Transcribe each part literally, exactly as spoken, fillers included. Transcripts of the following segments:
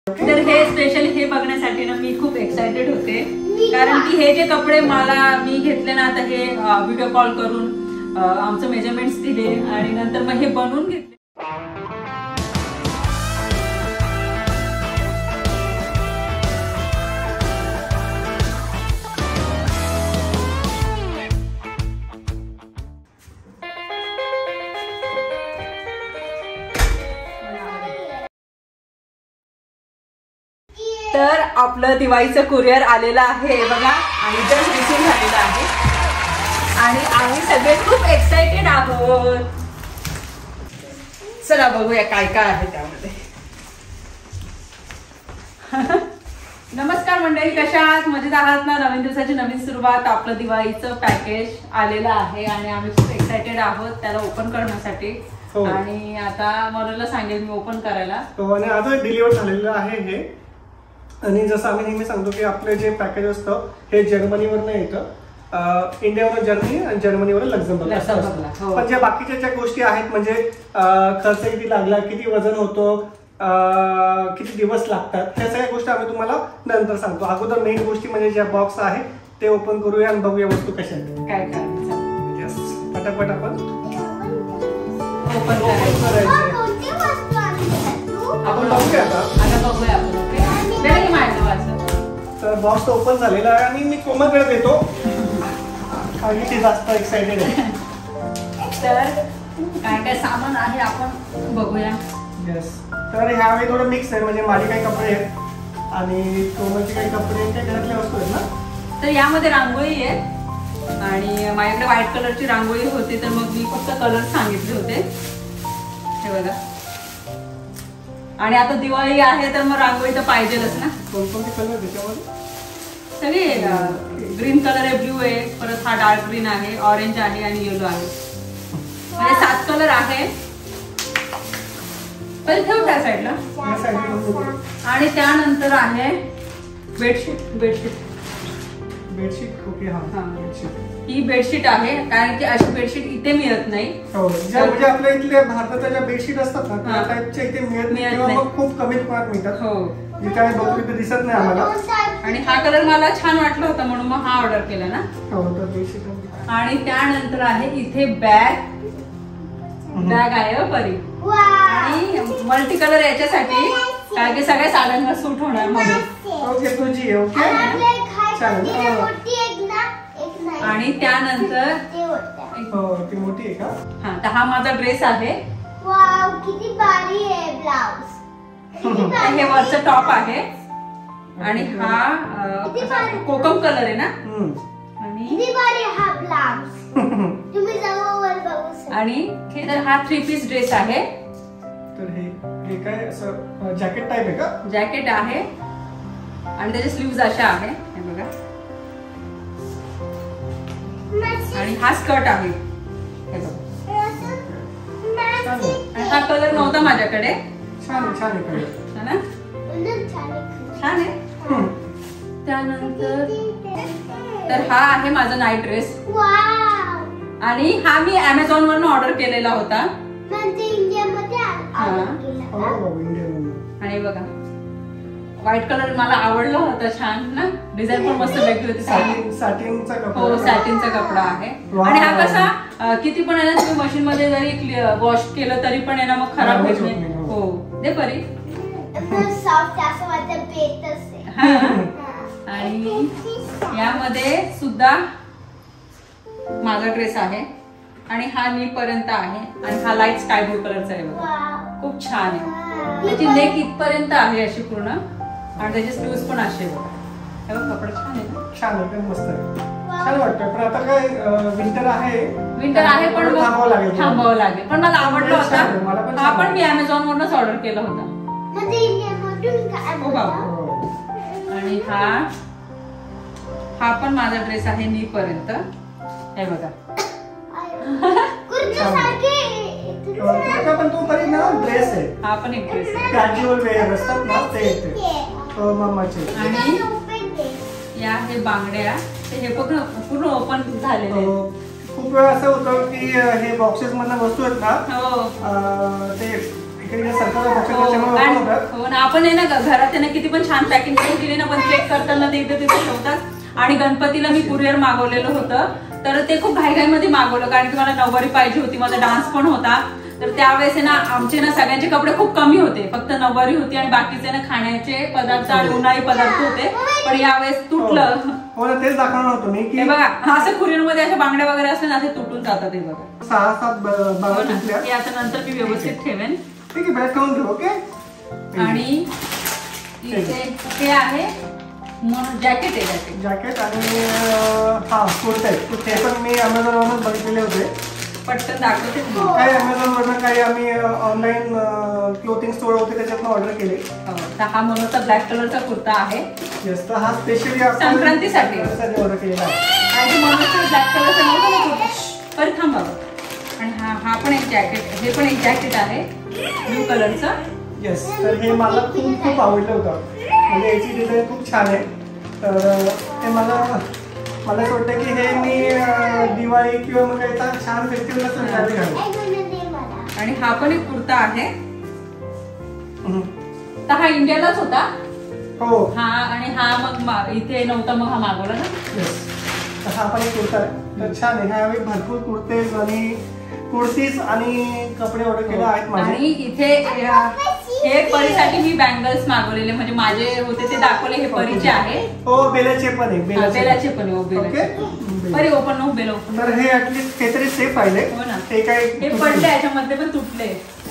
तर हे स्पेशली हे बघण्यासाठी ना मी खूप एक्साइटेड होते, कारण की हे जे कपडे मला मी घेतले ना आता हे व्हिडिओ कॉल करून आमचं मेजरमेंट्स दिले आणि नंतर मग हे बनवून घेतले. तर आपलं दिवाळीचं कुरिअर आलेलं आहे बघा आणि जस्ट रिसीव्ह झालेलं आहे आणि आम्ही सगळे खूप एक्साइटेड आहोत. चला बघूया काय काय आहे त्यामध्ये. नमस्कार मंडळी, कशा आहात? मजेत आहात ना? नवीन दिवसाची नवीन सुरुवात, आपलं दिवाळीचं पॅकेज आलेलं आहे आणि आम्ही खूप एक्साइटेड आहोत त्याला ओपन करण्यासाठी. आणि आता मनोला सांगेल मी ओपन करायला. आणि आता डिलिव्हर झालेलं आहे हे. आणि जसं आम्ही नेहमी सांगतो की आपलं जे पॅकेज असतं हे जर्मनीवरून येतं, इंडियावरून जर्मनी आणि जर्मनीवरून लक्झमबर्ग असतं. पण ज्या बाकीच्या ज्या गोष्टी आहेत म्हणजे खर्च किती लागला, किती वजन होतो, किती दिवस लागतात, ह्या सगळ्या गोष्टी आम्ही तुम्हाला नंतर सांगतो. अगोदर मेन गोष्टी म्हणजे ज्या बॉक्स आहे ते ओपन करूया आणि बघूया वस्तू कशा आहेत. काय काय पटापट आपण ओपन करायचं. आपण बघूया आता. आता बघूया आपण. तर बॉक्स ओपन झालेला आहे आणि मी कोमलकडे देतो आणि ती जास्त एक्साइटेड आहे. तर काय काय सामान आहे आपण बघूया. येस, तर ह्यावेळी थोडं मिक्स आहे, म्हणजे माझे काही कपडे आहेत आणि कोमलचे काही कपडे त्या घरातल्या वस्तू आहेत ना. तर यामध्ये रांगोळी आहे आणि माझ्याकडे व्हाईट कलरची रांगोळी होती तर मग मी फक्त कलर सांगितले होते. हे बघा. आणि आता दिवाळी आहे तर मग रांगोळी तर पाहिजेलच ना. कोणकोणते कलर त्याच्यामध्ये? सगळे ग्रीन कलर आहे, ब्ल्यू आहे, परत हा डार्क ग्रीन आहे, ऑरेंज आहे आणि येलो आहे. म्हणजे सात कलर आहे. पहिले ठेव त्या साईडला. आणि त्यानंतर आहे बेडशीट. Bedsheet bedsheet okay. हा बेडशीट. ही बेडशीट आहे कारण की अशी बेडशीट इथे मिळत नाही. हो, म्हणजे आपल्या इथल्या भारताच्या ज्या बेडशीट असतात ना त्या टाइपच्या इथे मिळत नाही किंवा मग खूप कमी प्रमाणात मिळतात. हो, इथे आम्ही बघतो इथे दिसत नाही आम्हाला. आणि हा कलर मला छान वाटला होता म्हणून मग हा ऑर्डर केला ना. हो, तर बेडशीट. आणि त्यानंतर आहे इथे बॅग. बॅग आहे परी आणि मल्टी कलर याच्यासाठी कारण की सगळ्या साड्यांवर सूट होणार म्हणून. ओके, तुझी ओके. आणि त्यानंतर ती मोठी आहे का? हा, तर हा माझा ड्रेस आहे. वाव, किती भारी आहे ब्लाउज. हे वरचं टॉप आहे आणि हा कोकम कलर आहे ना. आणि किती भारी हा ब्लाउज. तुम्ही जवळ बघू शकता. आणि तर हा थ्री पीस ड्रेस आहे. तर हे हे काय असं जॅकेट टाइप आहे का? जॅकेट आहे आणि त्याचे स्लीव्ज अशा आहे हे बघा. आणि हा स्कर्ट आहे हे बघा. आणि हा कलर नव्हता माझ्याकडे. छान आहे, छान आहे कलर. ना छान आहे. त्यानंतर तर हा आहे माझा नाईट ड्रेस आणि हा मी अमेझॉन वरून ऑर्डर केलेला होता. आणि बघा व्हाईट कलर मला आवडला होता, छान ना. डिझाईन पण मस्त वेगळी होती. सॅटिनचा कपडा. हो, सॅटिनचा कपडा आहे. आणि हा कसा किती पण आहे ना तुम्ही मशीन मध्ये जरी वॉश केलं तरी पण आहे ना मग खराब होत नाही. हो दे परी. आणि यामध्ये सुद्धा माझा ड्रेस आहे आणि हा नी पर्यंत आहे आणि हा लाईट स्काय ब्लू कलरचा आहे बघा. खूप छान आहे. त्याची नेक इथपर्यंत आहे अशी पूर्ण आणि त्याचे स्लीव्स पण असे बघा. हे बघ कपडा छान आहे ना. छान आहे, मस्त आहे, छान वाटतं. पण आता काय विंटर आहे. विंटर आहे पण थांबावं लागेल. थांबावं लागेल पण मला आवडला होता. हा पण मी अमेझॉन वरूनच ऑर्डर केला होता. आणि हा हा पण माझा ड्रेस आहे नी पर्यंत. हे बघा. पण तो परी ना ड्रेस आहे. हा पण एक ड्रेस आहे. कॅज्युअल वेअर असतात ना ते येते मामाचे. आणि या हे बांगड्या हे पूर्ण पूर्ण ओपन झालेले. खूप वेळा असं होतं की हे बॉक्सेस मधल्या वस्तू आहेत ना ते इकडे सरकार हो ना, आपण आहे ना घरात आहे ना किती पण छान पॅकिंग करून दिली ना, पण चेक करताना ते इथे तिथे ठेवतात. आणि गणपतीला मी कुरिअर मागवलेलं होतं, तर ते खूप घाईघाईमध्ये मागवलं, कारण की मला नऊवारी पाहिजे होती, माझा डान्स पण होता. तर त्यावेळेस आहे ना आमचे ना सगळ्यांचे कपडे खूप कमी होते, फक्त नऊवारी होती आणि बाकीचे ना खाण्याचे पदार्थ आणि उन्हाळी पदार्थ होते. पण यावेळेस तुटलं. हो ना, तेच दाखवणार होतो मी की बघा असं कुरिअर मध्ये अशा बांगड्या वगैरे असले ना, असे तुटून जातात. हे बघा सहा सात बांगड्या तुटल्या. हे आता नंतर मी व्यवस्थित ठेवेन. ठीक आहे, बॅग ठेवून घेऊ. ओके. आणि इथे हे आहे जॅकेट आहे, जॅकेट जॅकेट आणि हा कुर्ते कुर्ते पण मी अमेझॉन वरून बघितलेले होते. पटकन दाखवते. काही अमेझॉन वरून काही आम्ही ऑनलाईन क्लोथिंग स्टोर होते त्याच्यातून ऑर्डर केले. हा मनोचा ब्लॅक कलरचा कुर्ता आहे. येस, तर हा स्पेशली संक्रांतीसाठी ऑर्डर केलेला आहे. आणि मनोचा ब्लॅक कलरचा नव्हता पर थांबा. आणि हा हा पण एक जॅकेट, हे पण एक जॅकेट आहे ब्लू कलरचं. येस, तर हे मला खूप खूप आवडलं होतं. म्हणजे याची डिझाईन खूप छान आहे. तर ते मला मला असं वाटतं की हे मी दिवाळी किंवा मग याचा छान फेस्टिवल असं घालेल. आणि हा पण एक कुर्ता आहे. तर हा इंडियालाच होता. हो. हा आणि हा मग इथे नव्हता, मग हा मागवला ना. येस, तर हा पण एक कुर्ता आहे. तर छान आहे. ह्यावेळी भरपूर कुर्तेज आणि कुर्तीज आणि कपडे ऑर्डर केले आहेत माझे. आणि इथे हे परीसाठी मी बँगल्स मागवलेले, म्हणजे माझे होते ते दाखवले. हे परीचे आहे. हो, बेलाचे पण आहे. बेलाचे पण आहे. बेलाचे परी ओपन नो बेल ओपन. तर हे ऍटलीस्ट काहीतरी सेफ राहिले. हो ना, ते काय हे पडले याच्यामध्ये पण तुटले.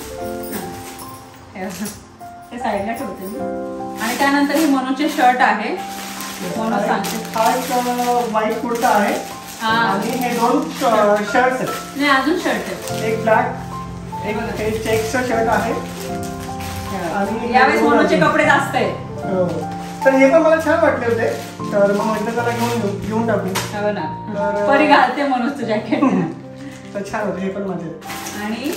हे साईडला ठेवते मी. आणि त्यानंतर हे मनोजचे शर्ट आहे. मनोज सांगते. हा एक व्हाईट कुर्ता आहे आणि हे दोन शर्ट्स आहेत. नाही, अजून शर्ट आहे. एक ब्लॅक, एक हे चेकचं शर्ट आहे. आणि यावेळेस मनोजचे कपडे जास्त आहेत. हो, तर हे पण मला छान वाटले होते. तर मग म्हटलं त्याला घेऊन घेऊन टाकू. हो ना, परी घालते मनोजचं जॅकेट. तर छान होते हे पण माझे. आणि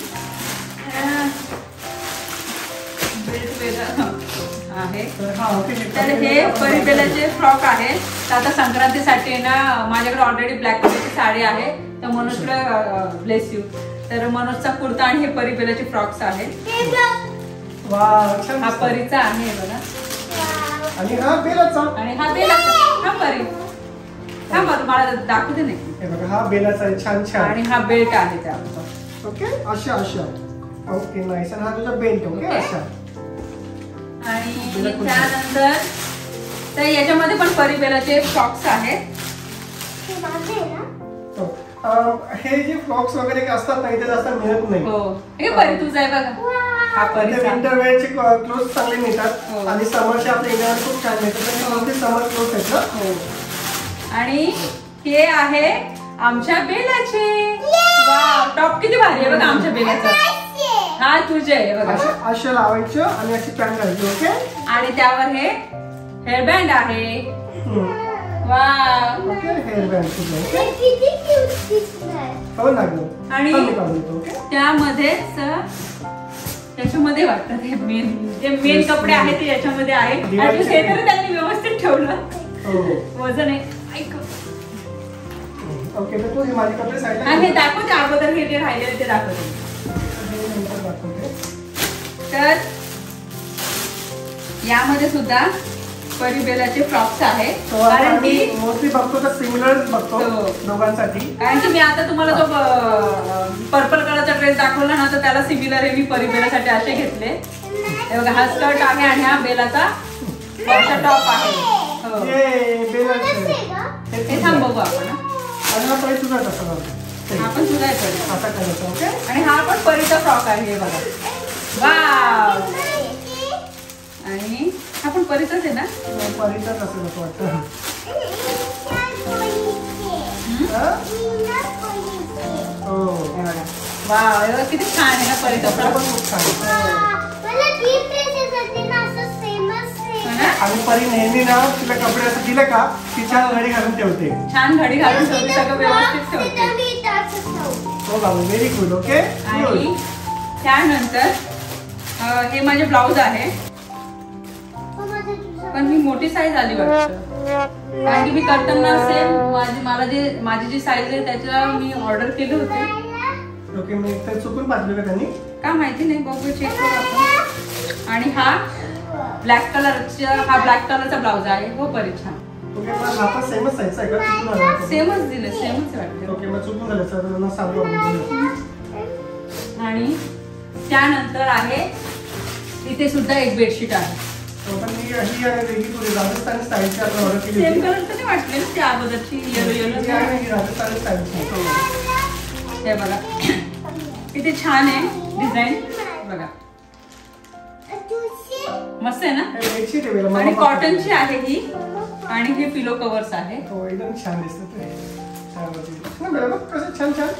बेल्ट वेगळा आहे. तर हे परी बेलाचे फ्रॉक आहे. तर आता संक्रांतीसाठी ना माझ्याकडे ऑलरेडी ब्लॅक कलरची साडी आहे, तर मनोजकडे ब्लेस यू. तर मनोजचा कुर्ता आणि हे परी बेलाचे फ्रॉक्स आहेत. हा परीचा आहे बघा. आणि हा बेलाचा. आणि हा बेलाचा. हा परी. हा बरं, मला दाखवते नाही. हे बघा, हा बेलाचा आहे. छान छान. आणि हा बेल्ट आहे त्यावर. ओके, अशा अशा. Okay, nice. आणि हा तुझा बेल्ट. ओके, अशा. आणि त्यानंतर तर याच्यामध्ये पण परी बेलाचे फ्रॉक्स आहेत. हे जे फ्रॉक्स वगैरे असतात ना, इथे जास्त मिळत नाही. हो, हे परी तुझा आहे बघा. हा परीचा. विंटर वेअरचे क्लोथ चांगले मिळतात आणि समरचे आपल्या इंडियात खूप छान मिळतात. समर क्लोथ आहेत ना. हो. आणि हे आहे आमच्या बेलाचे. वा, टॉप किती भारी आहे बघा आमच्या बेलाचा. हा तुझे आहे बघा. अशा लावायचं आणि अशी पॅन्ट घालायची. ओके. आणि त्यावर हे हेअरबँड आहे. वा, ओके, हेअरबँड तुझं. हो लागलं. आणि त्यामध्ये त्याच्यामध्ये वाटतं ते मेन जे मेन कपडे आहेत ते याच्यामध्ये आहे. आणि हे तरी त्यांनी व्यवस्थित ठेवलं. वजन आहे. ऐक. ओके, तर तू हे माझे कपडे साईडला. हे दाखवते अगोदर, हे जे राहिलेले ते दाखवते. तर यामध्ये सुद्धा परी बेलाचे फ्रॉक्स आहेत. कारण की मोस्टली बघतो तर सिमिलर बघतो दोघांसाठी. कारण की मी आता तुम्हाला जो पर्पल कलरचा ड्रेस दाखवला ना, तर त्याला सिमिलर आहे. मी परी बेलासाठी असे घेतले. हे बघा, हा स्कर्ट आहे आणि हा बेलाचा टॉप आहे. हो, हे थांब बघू आपण. आणि तुझा कसा आपण सुद्धा असा करायचा. ओके. आणि हा पण परीचा फ्रॉक आहे. हे बघा. वाव. आणि हा पण परीचाच आहे ना. परीचाच असं वाटतं. वाव, किती छान आहे ना परीचा फ्रॉक. पण खूप छान. आणि परी नेहमी ना तुला कपडे असं दिले का ती छान घडी घालून ठेवते. छान घडी घालून ठेवते, सगळं व्यवस्थित ठेवते. हो बाबू, व्हेरी गुड. ओके. आणि त्यानंतर हे माझे ब्लाऊज आहे, पण मी मोठी साईज आली वाटतं. कारण की मी करताना सेम माझी मला जे माझी जी साईज आहे त्याच्या मी ऑर्डर केले होते. ओके, मी तर चुकून पाठवलं का त्यांनी. का माहिती नाही, बघू चेक करू आपण. आणि हा ब्लॅक कलरचा हा ब्लॅक कलरचा ब्लाउज आहे. हो परी छान. ओके पण हा पण सेमच साईज आहे का? चुकून आला सेमच दिलं, सेमच वाटतं. ओके मग चुकून झालं सर, त्यांना सांगू आपण. आणि त्यानंतर आहे इथे सुद्धा एक बेडशीट आहे. पण मी ही आहे वेगळी थोडी राजस्थानी स्टाईलची आपण ऑर्डर केली. सेम कलर तर नाही वाटले ना त्या अगोदरची येलो येलो. ही आहे ही राजस्थानी स्टाईलची. हे बघा किती छान आहे डिझाईन बघा, मस्त आहे ना. हे बेडशीट आहे बेला. आणि कॉटनची आहे ही. आणि हे पिलो कव्हर्स आहे. हो एकदम छान दिसतं ते. छान वाटतं ना बेला, बघ कसं छान छान.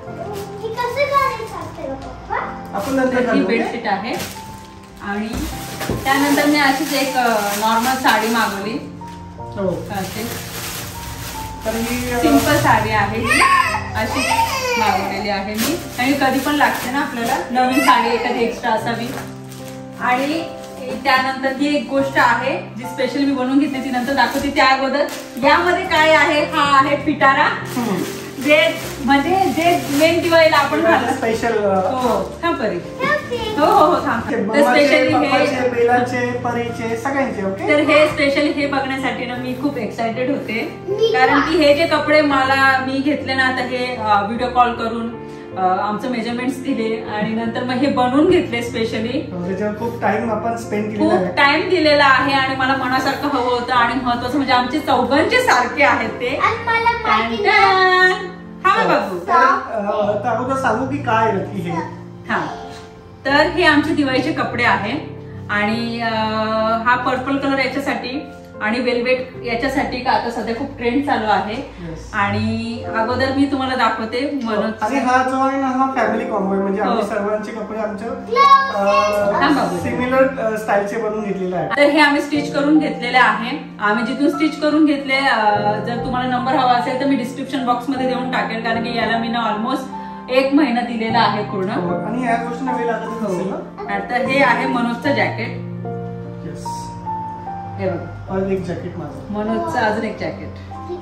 आपण नंतर ही बेडशीट आहे. आणि त्यानंतर मी अशीच एक नॉर्मल साडी मागवली. हो अशी तर ही सिंपल साडी आहे ही, अशी मागवलेली आहे मी. आणि कधी पण लागते ना आपल्याला नवीन साडी एखादी एक्स्ट्रा असावी. आणि त्यानंतर ही एक गोष्ट आहे जी स्पेशल मी बनवून घेतली, ती नंतर दाखवते. त्या अगोदर यामध्ये काय आहे, हा आहे पिटारा, जे म्हणजे जे मेन दिवाळीला आपण घालतो स्पेशल. हो थांब परी. हो हो हो थांब. तर स्पेशली हे बेलाचे परीचे सगळ्यांचे. ओके तर हे स्पेशली हे बघण्यासाठी ना मी खूप एक्साइटेड होते, कारण की हे जे कपडे मला मी घेतले ना आता हे व्हिडिओ कॉल करून आमचं मेजरमेंट्स दिले आणि नंतर मग हे बनवून घेतले स्पेशली. त्याच्यावर खूप टाइम आपण स्पेंड केलेला खूप आहे. टाइम दिलेला आहे आणि मला मनासारखं हवं होतं. आणि महत्वाचं म्हणजे आमचे चौघांचे सारखे आहेत ते. हा बघू तर अगोदर सांगू की काय नक्की हे. हा तर हे आमचे दिवाळीचे कपडे आहे. आणि हा पर्पल कलर याच्यासाठी आणि वेलवेट याच्यासाठी का आता सध्या खूप ट्रेंड चालू आहे. आणि अगोदर मी तुम्हाला दाखवते मनोज. आणि हा जो आहे ना हा फॅमिली कॉम्बो आहे, म्हणजे आम्ही सर्वांचे कपडे आमच्या सिमिलर स्टाईलचे बनवून घेतलेले आहे. तर हे आम्ही स्टिच करून घेतलेले आहे. आम्ही जिथून स्टिच करून घेतले, जर तुम्हाला नंबर हवा असेल तर मी डिस्क्रिप्शन बॉक्स मध्ये देऊन टाकेल, कारण की याला मी ना ऑलमोस्ट एक महिना दिलेला आहे पूर्ण. आणि या गोष्टींना वेळ लागत असेल ना. तर हे आहे मनोजचं जॅकेट. हे बघा और एक जॅकेट माझं, मनोजचं अजून एक जॅकेट.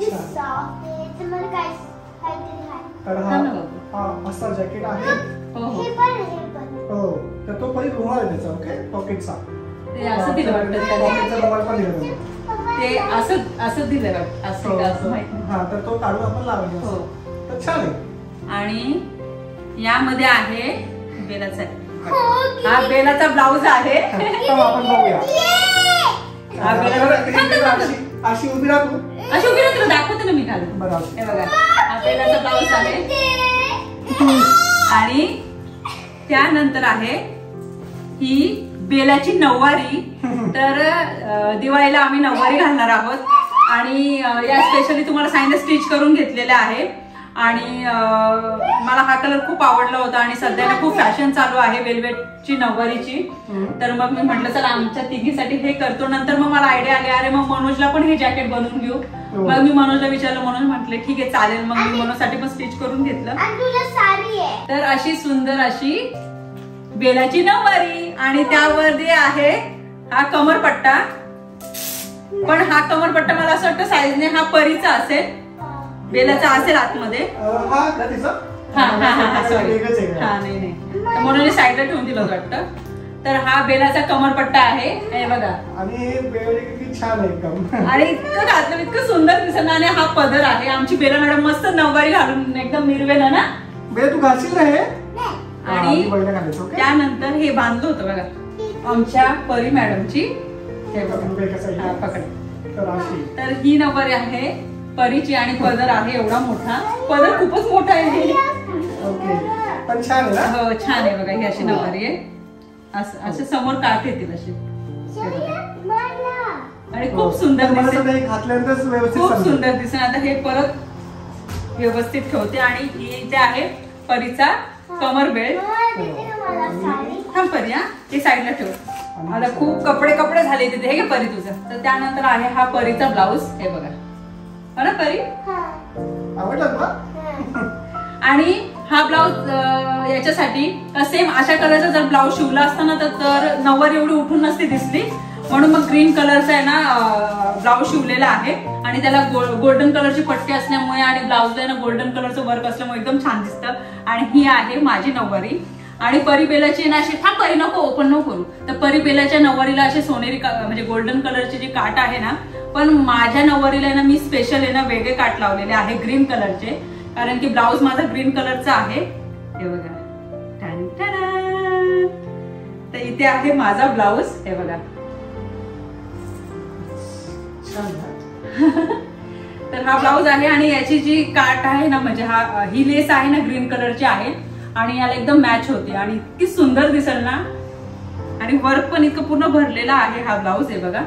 तर हा हा असा जॅकेट आहे. हो हो हो तर तो परी रुमाल आहे त्याचा. ओके पॉकेटचा. ते असं दिलं वाटतं त्याने. पॉकेटचा रुमाल पण दिला त्यांनी. ते असं असं दिलं वाटतं, असं का असं माहित नाही. हा तर तो काढून आपण लावला. हो तर छान आहे. आणि यामध्ये आहे बेलाचा, हा बेलाचा ब्लाउज आहे. आपण बघूया. हा बेलाचा अशी उभी राहतो. अशी उभी राहतो, दाखवते ना मी घालून. बरोबर. हे बघा हा बेलाचा ब्लाउज आहे. आणि त्यानंतर आहे ही बेलाची नऊवारी. तर दिवाळीला आम्ही नऊवारी घालणार आहोत. आणि या स्पेशली तुम्हाला सांगितलं स्टिच करून घेतलेल्या आहे. आणि मला हा कलर खूप आवडला होता. आणि सध्या खूप फॅशन चालू आहे वेलवेटची नऊवारीची. तर मग मी म्हटलं चला आमच्या तिघीसाठी हे करतो. नंतर मग मला आयडिया आली, अरे मग मनोजला पण हे जॅकेट बनवून घेऊ. मग मी मनोजला विचारलं, मनोज म्हटले ठीक आहे चालेल. मग मी मनोजसाठी पण स्टिच करून घेतलं. तर अशी सुंदर अशी बेलाची नऊवारी. आणि त्यावर जे आहे हा कमरपट्टा. पण हा कमरपट्टा मला असं वाटतं साईजने हा परीचा असेल, बेलाचा असेल आतमध्ये. हा का तिचा? हा हा हा सॉरी. वेगळंच आहे. हा नाही नाही म्हणून साईडला ठेवून दिलं वाटतं. तर हा बेलाचा कमरपट्टा आहे. हे बघा. आणि बेल किती छान आहे एकदम. आणि इतकं घातलं इतकं सुंदर दिसत. आणि हा पदर आहे. आमची बेला मॅडम मस्त नऊवारी घालून एकदम निर्वेल ना. बेल तू घालशील ना हे? आणि त्यानंतर हे बांधलं होतं बघा आमच्या परी मॅडमची. हे बघा पकड. तर ही नऊवारी आहे परीची. आणि पदर आहे एवढा मोठा. पदर खूपच मोठा आहे. पण छान आहे ना. हो छान आहे बघा. ही अशी नऊवारी आहे. असं असे समोर काठ येतील असे. आणि खूप सुंदर दिसेल. घातल्यानंतर व्यवस्थित खूप सुंदर दिसेल. आता हे परत व्यवस्थित ठेवते. आणि ही जे आहे परीचा कमर बेल्ट. थांब परी हा हे साईडला ठेव. आता खूप कपडे कपडे झाले तिथे. हे घे परी तुझं. तर त्यानंतर आहे हा परीचा ब्लाऊज. हे बघा बरं परी आवडला तुला. आणि हा ब्लाऊज याच्यासाठी सेम अशा कलरचा जर ब्लाऊज शिवला असताना तर नऊवारी एवढी उठून नसती दिसली. म्हणून मग ग्रीन कलरचा आहे ना ब्लाऊज शिवलेला आहे. आणि त्याला गोल्डन कलरची पट्टी असल्यामुळे आणि ब्लाऊजला ना गोल्डन कलरचं वर्क असल्यामुळे एकदम छान दिसतं. आणि ही आहे माझी नऊवारी. आणि परीबेलाची ना अशी हा परी नको ओपन नको करू. तर परीबेलाच्या नववारीला असे सोनेरी म्हणजे गोल्डन कलरचे जे काट आहे ना, पण माझ्या नववारीला ना मी स्पेशल आहे ना वेगळे काट लावलेले आहे ग्रीन कलरचे, कारण की ब्लाऊज माझा ग्रीन कलरचा आहे. हे बघा, तर इथे आहे माझा ब्लाऊज. हे बघा तर हा ब्लाऊज आहे आणि याची जी काट आहे ना म्हणजे हा ही लेस आहे ना ग्रीन कलरची आहे आणि याला एकदम मॅच होते आणि इतकी सुंदर दिसेल ना. आणि वर्क पण इतकं पूर्ण भरलेला आहे हा ब्लाऊज. हे बघा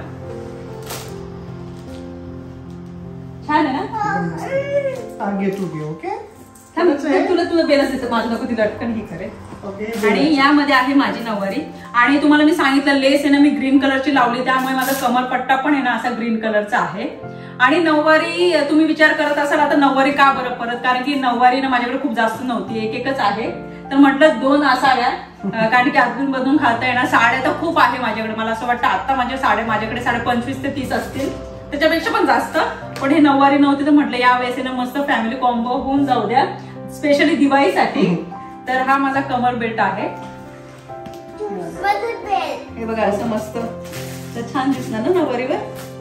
छान आहे ना. घे तू घे. ओके तुला तुला बेलच देतं माझं नको ती लटकन ही करे. आणि यामध्ये आहे माझी नववारी आणि तुम्हाला मी सांगितलं लेस आहे ना मी ग्रीन कलरची लावली, त्यामुळे माझा कमरपट्टा पण आहे ना असा ग्रीन कलरचा आहे. आणि नऊवारी तुम्ही विचार करत असाल आता नऊवारी का बरं परत, कारण की नऊवारी ना माझ्याकडे खूप जास्त नव्हती, एक एकच आहे. तर म्हटलं दोन असाव्या, कारण की अजून मधून खाता येणार. साड्या तर खूप आहे माझ्याकडे, मला असं वाटतं आता माझ्या साड्या माझ्याकडे साडे पंचवीस ते तीस असतील, त्याच्यापेक्षा पण जास्त. पण हे नऊवारी नव्हती तर म्हटलं या वेळेस ना मस्त फॅमिली कॉम्बो होऊन जाऊ द्या, स्पेशली दिवाळीसाठी. तर हा माझा कमर बेल्ट आहे. हे बघा असं मस्त तर छान दिसणार ना नऊवारीवर.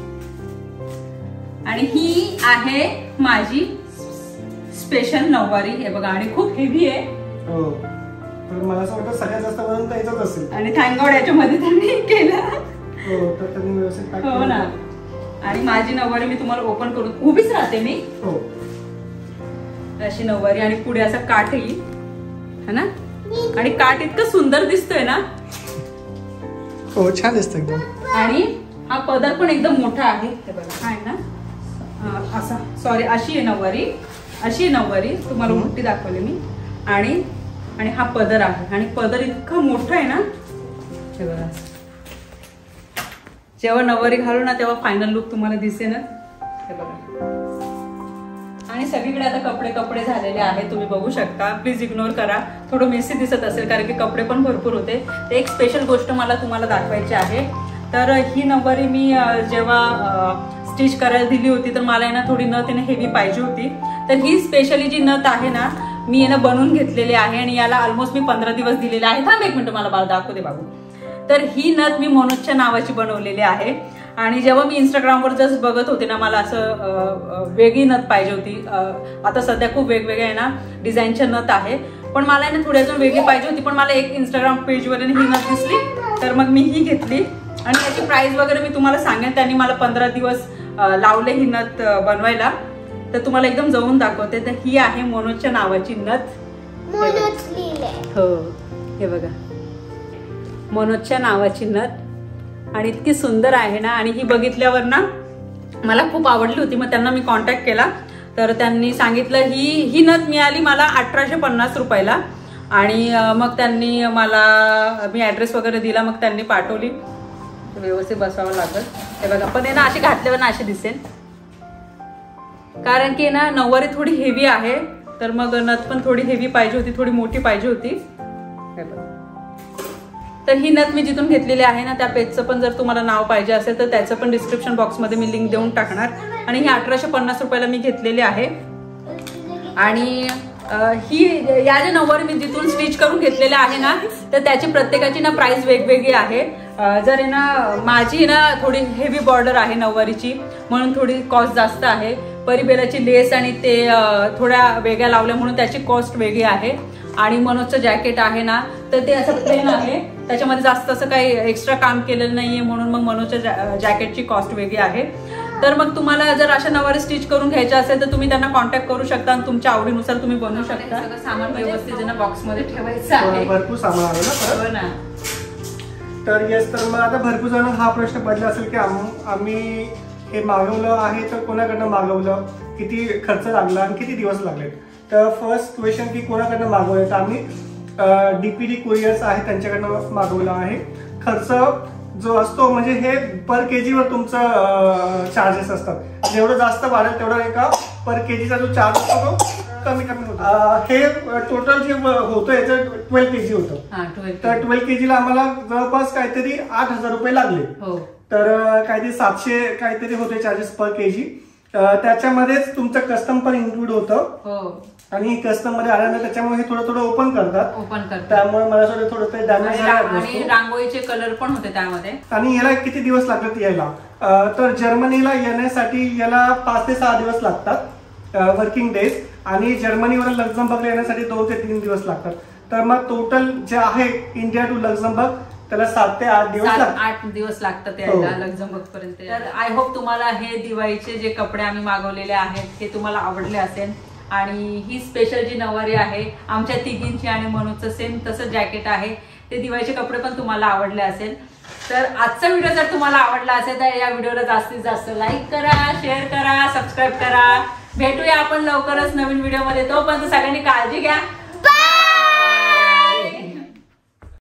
आणि ही आहे माझी स्पेशल नऊवारी. हे बघा आणि खूप हेवी आहे. हो, तर मला असं वाटतं सगळ्यात जास्त वजन त्याचंच असेल. आणि थँक गॉड याच्यामध्ये त्यांनी केलं. हो, तर त्यांनी व्यवस्थित पॅक हो ना. आणि माझी नऊवारी मी तुम्हाला ओपन करून उभीच राहते मी. हो, अशी नऊवारी आणि पुढे असा काठ येईल है ना. आणि काठ इतकं सुंदर दिसतोय ना. हो, छान दिसतंय एकदम. आणि हा पदर पण एकदम मोठा आहे. हे बघा आहे ना असा, सॉरी अशी आहे नऊवारी, अशी आहे नऊवारी, तुम्हाला मोठी दाखवली मी. आणि आणि हा पदर आहे आणि पदर इतका मोठा आहे ना. हे बघा जेव्हा नऊवारी घालू ना तेव्हा फायनल लुक तुम्हाला दिसेल. हे बघा आणि सगळीकडे आता कपडे कपडे झालेले आहेत, तुम्ही बघू शकता. प्लीज इग्नोर करा, थोडं मेसी दिसत असेल कारण की कपडे पण भरपूर होते. ते एक स्पेशल गोष्ट मला तुम्हाला दाखवायची आहे. तर ही नऊवारी मी जेव्हा स्टिच करायला दिली होती तर मला ना थोडी नथ आहे ना हेवी पाहिजे होती. तर ही स्पेशली जी नथ आहे ना मी ना बनवून घेतलेली आहे आणि याला ऑलमोस्ट मी पंधरा दिवस दिलेले आहे. थांब एक मिनिट मला बाळ दाखवते बाबू. तर ही नथ मी मनोजच्या नावाची बनवलेली आहे. आणि जेव्हा मी इंस्टाग्रामवर जस्ट बघत होते ना मला असं वेगळी नथ पाहिजे होती. आता सध्या खूप वेगवेगळ्या आहे ना डिझाईनच्या नथ आहे, पण मला ना थोडी अजून वेगळी पाहिजे होती. पण मला एक इंस्टाग्राम पेजवर ही नथ दिसली तर मग मी ही घेतली. आणि याची प्राइस वगैरे मी तुम्हाला सांगेन. त्यांनी मला पंधरा दिवस लावले ही नथ बनवायला, तर तुम्हाला एकदम जवळून दाखवते. तर ही आहे मनोजच्या नावाची नथ. हो, हे बघा मनोजच्या नावाची नथ आणि इतकी सुंदर आहे ना. आणि ही बघितल्यावर ना मला खूप आवडली होती, मग त्यांना मी कॉन्टॅक्ट केला. तर त्यांनी सांगितलं ही ही नथ मिळाली मला अठराशे पन्नास रुपयाला. आणि मग त्यांनी मला मी ऍड्रेस वगैरे दिला, मग त्यांनी पाठवली. व्यवस्थित बसावं लागत. हे बघा पण आहे ना अशी घातल्यावर ना अशी दिसेल, कारण की ना नऊवारी थोडी हेवी आहे, तर मग नथ पण थोडी हेवी पाहिजे होती, थोडी मोठी पाहिजे होती. हे बघा तर ही नथ मी जिथून घेतलेली आहे ना त्या पेजचं पण जर तुम्हाला नाव पाहिजे असेल तर त्याचं पण डिस्क्रिप्शन बॉक्समध्ये मी लिंक देऊन टाकणार. आणि ही अठराशे पन्नास रुपयाला मी घेतलेली आहे. आणि ही या ज्या नऊवारी मी जिथून स्टिच करून घेतलेल्या आहे ना तर त्याची प्रत्येकाची ना प्राइस वेगवेगळी आहे. जर आहे ना माझी ना थोडी हेवी बॉर्डर आहे नऊवारीची म्हणून थोडी कॉस्ट जास्त आहे. परीबेलाची लेस आणि ते थोड्या वेगळ्या लावल्या म्हणून त्याची कॉस्ट वेगळी आहे. आणि मनोजचं जॅकेट आहे ना तर ते असं प्लेन आहे, त्याच्यामध्ये जास्त असं काही एक्स्ट्रा काम केलेलं नाहीये म्हणून मग मनोजच्या जॅकेटची कॉस्ट वेगळी आहे. तर मग तुम्हाला जर अशा नऊवारी स्टिच करून घ्यायच्या असेल तर तुम्ही त्यांना कॉन्टॅक्ट करू शकता आणि तुमच्या आवडीनुसार तुम्ही बनवू शकता. सगळं सामान व्यवस्थित ज्यांना बॉक्स मध्ये ठेवायचं आहे. भरपूर सामान आलं ना. हो ना. तर येस, तर मग आता भरपूर जण हा प्रश्न पडला असेल की आम्ही हे मागवलं आहे तर कोणाकडनं मागवलं, किती खर्च लागला आणि किती दिवस लागले. तर फर्स्ट क्वेश्चन की कोणाकडनं मागवलं, तर आम्ही डीपीडी कुरिअर्स आहे त्यांच्याकडनं मागवलं आहे. खर्च जो असतो म्हणजे हे पर केजीवर तुमचं चार्जेस असतात. जेवढं जास्त वाढेल तेवढं एका पर केजीचा जो चार्ज असतो तो कमी कमी होतो. हे टोटल जे होतं याचं ट्वेल्व केजी होतं. तर ट्वेल्व केजीला आम्हाला जवळपास काहीतरी आठ हजार रुपये लागले. तर काहीतरी सातशे काहीतरी होते चार्जेस पर केजी. त्याच्यामध्येच तुमचं कस्टम पण इन्क्लूड होतं. आणि ही कस्टम मध्ये आल्यानंतर त्याच्यामुळे हे थोडं थोडं ओपन करतात ओपन करतात त्यामुळे मला थोडं थोडं ते डॅमेज झालं आणि रांगोळीचे कलर पण होते त्यामध्ये. आणि याला किती दिवस लागतात यायला तर जर्मनीला येण्यासाठी याला पाच ते सहा दिवस लागतात वर्किंग डेज आणि जर्मनीवर लक्झमबर्गला येण्यासाठी दोन ते तीन दिवस लागतात. तर मग टोटल जे आहे इंडिया टू लक्झमबर्ग त्याला सात ते आठ दिवस आठ दिवस लागतात यायला लक्झमबर्ग पर्यंत. तर आय होप तुम्हाला हे दिवाळीचे जे कपडे आम्ही मागवलेले आहेत ते तुम्हाला आवडले असेल. आणि ही स्पेशल जी नऊवारी आहे आमच्या तिघींची आणि मनूचं सेम तसं जॅकेट आहे ते दिवाळीचे कपडे पण तुम्हाला आवडले असेल. तर आजचा व्हिडिओ जर तुम्हाला आवडला असेल तर या व्हिडिओला जास्तीत जास्त लाईक करा, शेअर करा, सबस्क्राईब करा. भेटूया आपण लवकरच नवीन व्हिडिओ मध्ये. तोपर्यंत सगळ्यांनी काळजी घ्या.